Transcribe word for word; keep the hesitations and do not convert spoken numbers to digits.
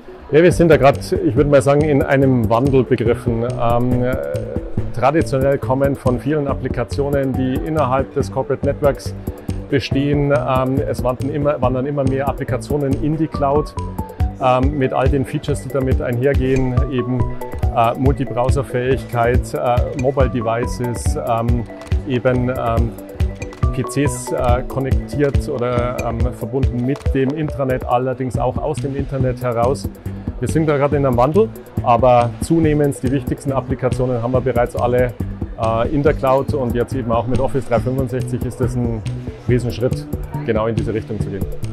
Ja, wir sind da gerade, ich würde mal sagen, in einem Wandel begriffen. Ähm, traditionell kommen von vielen Applikationen, die innerhalb des Corporate Networks bestehen. Ähm, es wandern immer, wandern immer mehr Applikationen in die Cloud ähm, mit all den Features, die damit einhergehen, eben äh, Multi-Browser-Fähigkeit, äh, Mobile Devices, ähm, eben ähm, P Cs äh, konnektiert oder ähm, verbunden mit dem Intranet, allerdings auch aus dem Internet heraus. Wir sind da gerade in einem Wandel, aber zunehmend die wichtigsten Applikationen haben wir bereits alle äh, in der Cloud und jetzt eben auch mit Office dreihundertfünfundsechzig ist das ein Riesenschritt, genau in diese Richtung zu gehen.